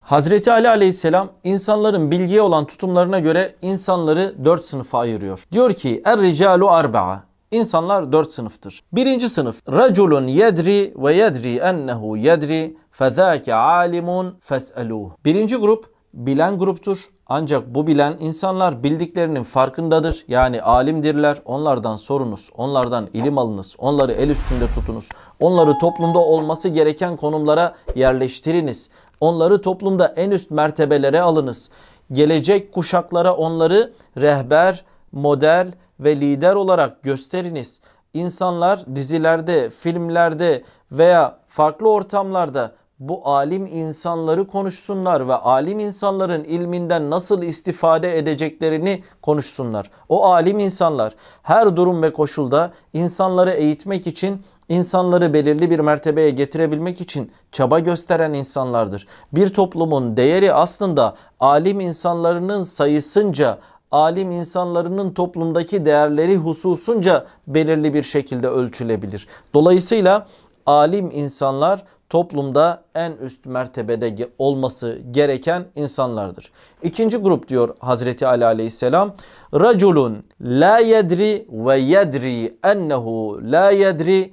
Hazreti Ali aleyhisselam insanların bilgiye olan tutumlarına göre insanları 4 sınıfa ayırıyor. Diyor ki Er-ricalu arba'a. İnsanlar 4 sınıftır. Birinci sınıf. Raculun yedri ve yedri ennehu yedri fezâke alimun fes'elûh. Birinci grup bilen gruptur. Ancak bu bilen insanlar bildiklerinin farkındadır. Yani alimdirler. Onlardan sorunuz. Onlardan ilim alınız. Onları el üstünde tutunuz. Onları toplumda olması gereken konumlara yerleştiriniz. Onları toplumda en üst mertebelere alınız. Gelecek kuşaklara onları rehber, model ve lider olarak gösteriniz. İnsanlar dizilerde, filmlerde veya farklı ortamlarda bu alim insanları konuşsunlar ve alim insanların ilminden nasıl istifade edeceklerini konuşsunlar. O alim insanlar her durum ve koşulda insanları eğitmek için, insanları belirli bir mertebeye getirebilmek için çaba gösteren insanlardır. Bir toplumun değeri aslında alim insanlarının sayısınca, alim insanlarının toplumdaki değerleri hususunca belirli bir şekilde ölçülebilir. Dolayısıyla alim insanlar toplumda en üst mertebede olması gereken insanlardır. İkinci grup diyor Hazreti Ali aleyhisselam. Raculun la yedri ve yedri ennehu la yedri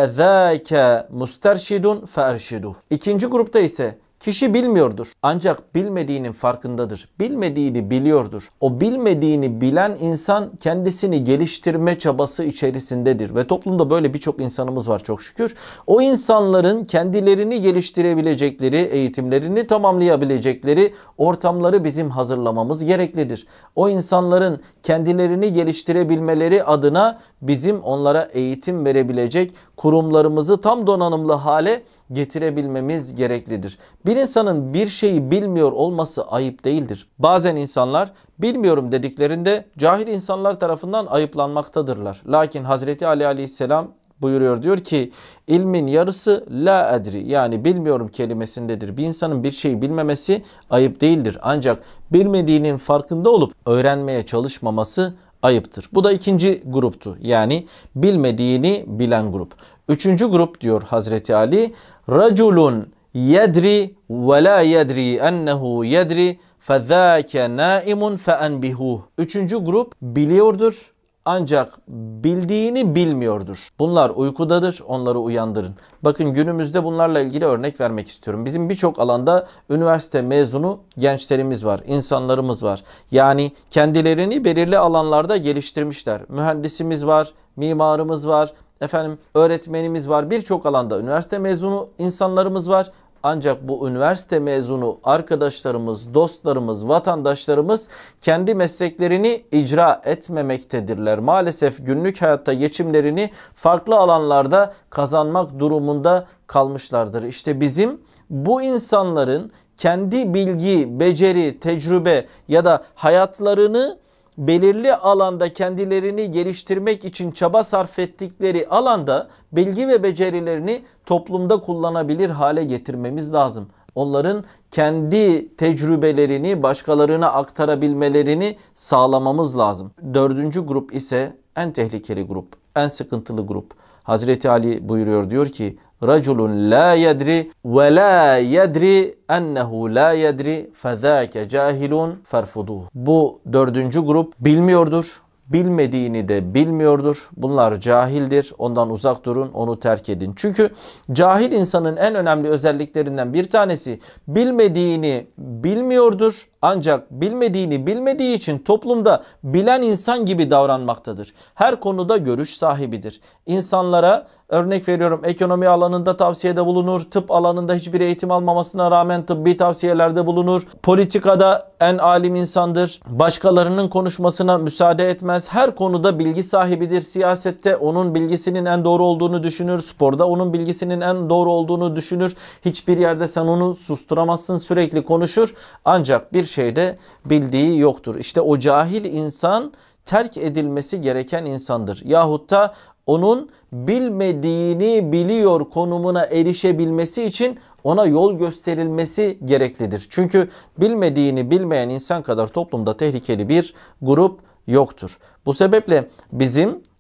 fezâke musterşidun feerşiduh. İkinci grupta ise kişi bilmiyordur ancak bilmediğinin farkındadır. Bilmediğini biliyordur. O bilmediğini bilen insan kendisini geliştirme çabası içerisindedir. Ve toplumda böyle birçok insanımız var çok şükür. O insanların kendilerini geliştirebilecekleri, eğitimlerini tamamlayabilecekleri ortamları bizim hazırlamamız gereklidir. O insanların kendilerini geliştirebilmeleri adına bizim onlara eğitim verebilecek kurumlarımızı tam donanımlı hale getirebilmemiz gereklidir. Bir insanın bir şeyi bilmiyor olması ayıp değildir. Bazen insanlar bilmiyorum dediklerinde cahil insanlar tarafından ayıplanmaktadırlar. Lakin Hazreti Ali aleyhisselam buyuruyor, diyor ki ilmin yarısı la edri, yani bilmiyorum kelimesindedir. Bir insanın bir şeyi bilmemesi ayıp değildir. Ancak bilmediğinin farkında olup öğrenmeye çalışmaması ayıptır. Bu da ikinci gruptu. Yani bilmediğini bilen grup. Üçüncü grup diyor Hazreti Ali. Raculun yedri ve la yedri ennehu yedri fezâke nâimun feenbihuh. Üçüncü grup biliyordur ancak bildiğini bilmiyordur. Bunlar uykudadır, onları uyandırın. Bakın günümüzde bunlarla ilgili örnek vermek istiyorum. Bizim birçok alanda üniversite mezunu gençlerimiz var, insanlarımız var. Yani kendilerini belirli alanlarda geliştirmişler. Mühendisimiz var, mimarımız var, öğretmenimiz var. Birçok alanda üniversite mezunu insanlarımız var. Ancak bu üniversite mezunu arkadaşlarımız, dostlarımız, vatandaşlarımız kendi mesleklerini icra etmemektedirler. Maalesef günlük hayatta geçimlerini farklı alanlarda kazanmak durumunda kalmışlardır. İşte bizim bu insanların kendi bilgi, beceri, tecrübe ya da hayatlarını belirli alanda kendilerini geliştirmek için çaba sarf ettikleri alanda bilgi ve becerilerini toplumda kullanabilir hale getirmemiz lazım. Onların kendi tecrübelerini başkalarına aktarabilmelerini sağlamamız lazım. Dördüncü grup ise en tehlikeli grup, en sıkıntılı grup. Hazreti Ali buyuruyor, diyor ki Raculun la yedri ve la yedri ennehu la yedri fezâke cahilun ferfuduh. Bu dördüncü grup bilmiyordur. Bilmediğini de bilmiyordur. Bunlar cahildir. Ondan uzak durun, onu terk edin. Çünkü cahil insanın en önemli özelliklerinden bir tanesi bilmediğini bilmiyordur. Ancak bilmediğini bilmediği için toplumda bilen insan gibi davranmaktadır. Her konuda görüş sahibidir. İnsanlara örnek veriyorum, ekonomi alanında tavsiyede bulunur. Tıp alanında hiçbir eğitim almamasına rağmen tıbbi tavsiyelerde bulunur. Politikada en alim insandır. Başkalarının konuşmasına müsaade etmez. Her konuda bilgi sahibidir. Siyasette onun bilgisinin en doğru olduğunu düşünür. Sporda onun bilgisinin en doğru olduğunu düşünür. Hiçbir yerde sen onu susturamazsın. Sürekli konuşur. Ancak bir şeyde bildiği yoktur. İşte o cahil insan terk edilmesi gereken insandır. Yahut da onun bilmediğini biliyor konumuna erişebilmesi için ona yol gösterilmesi gereklidir. Çünkü bilmediğini bilmeyen insan kadar toplumda tehlikeli bir grup yoktur. Bu sebeple bizim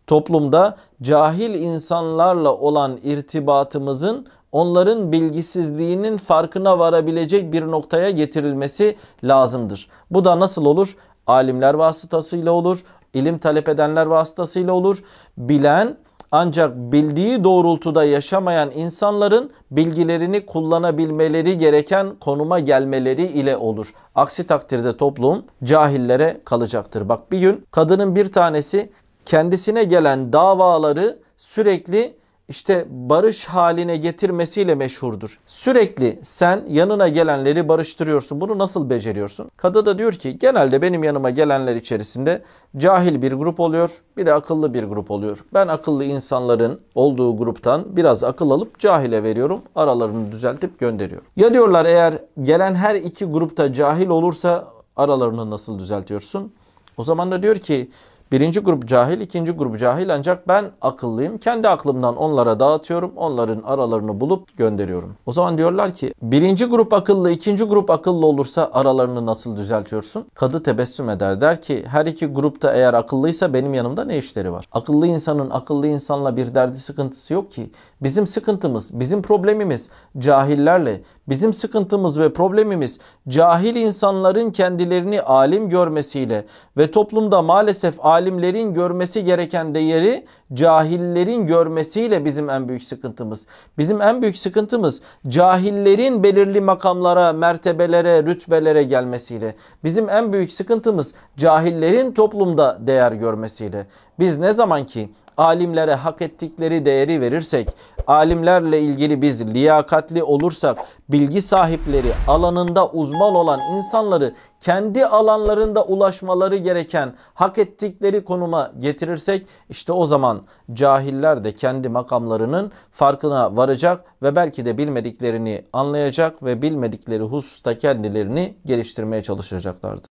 toplumda cahil insanlarla olan irtibatımızın onların bilgisizliğinin farkına varabilecek bir noktaya getirilmesi lazımdır. Bu da nasıl olur? Alimler vasıtasıyla olur, ilim talep edenler vasıtasıyla olur. Bilen ancak bildiği doğrultuda yaşamayan insanların bilgilerini kullanabilmeleri gereken konuma gelmeleri ile olur. Aksi takdirde toplum cahillere kalacaktır. Bak, bir gün kadının bir tanesi kendisine gelen davaları sürekli barış haline getirmesiyle meşhurdur. Sürekli sen yanına gelenleri barıştırıyorsun. Bunu nasıl beceriyorsun? Kadı da diyor ki genelde benim yanıma gelenler içerisinde cahil bir grup oluyor, bir de akıllı bir grup oluyor. Ben akıllı insanların olduğu gruptan biraz akıl alıp cahile veriyorum. Aralarını düzeltip gönderiyorum. Ya diyorlar, eğer gelen her iki grupta cahil olursa aralarını nasıl düzeltiyorsun? O zaman da diyor ki birinci grup cahil, ikinci grup cahil, ancak ben akıllıyım. Kendi aklımdan onlara dağıtıyorum. Onların aralarını bulup gönderiyorum. O zaman diyorlar ki birinci grup akıllı, ikinci grup akıllı olursa aralarını nasıl düzeltiyorsun? Kadı tebessüm eder, der ki her iki grupta eğer akıllıysa benim yanımda ne işleri var? Akıllı insanın akıllı insanla bir derdi sıkıntısı yok ki. Bizim sıkıntımız, bizim problemimiz cahillerle. Bizim sıkıntımız ve problemimiz cahil insanların kendilerini alim görmesiyle ve toplumda maalesef alimlerin görmesi gereken değeri cahillerin görmesiyle bizim en büyük sıkıntımız. Bizim en büyük sıkıntımız cahillerin belirli makamlara, mertebelere, rütbelere gelmesiyle. Bizim en büyük sıkıntımız cahillerin toplumda değer görmesiyle. Biz ne zaman ki alimlere hak ettikleri değeri verirsek, alimlerle ilgili biz liyakatli olursak, bilgi sahipleri, alanında uzman olan insanları kendi alanlarında ulaşmaları gereken hak ettikleri konuma getirirsek, işte o zaman cahiller de kendi makamlarının farkına varacak ve belki de bilmediklerini anlayacak ve bilmedikleri hususta kendilerini geliştirmeye çalışacaklardır.